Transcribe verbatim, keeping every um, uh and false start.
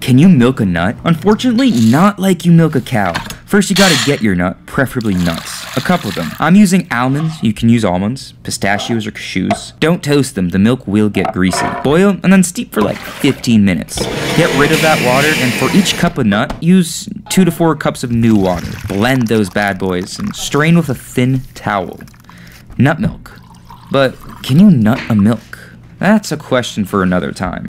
Can you milk a nut? Unfortunately, not like you milk a cow. First, you gotta get your nut, preferably nuts. A couple of them. I'm using almonds. You can use almonds, pistachios, or cashews. Don't toast them, the milk will get greasy. Boil, and then steep for like fifteen minutes. Get rid of that water, and for each cup of nut, use two to four cups of new water. Blend those bad boys, and strain with a thin towel. Nut milk. But can you nut a milk? That's a question for another time.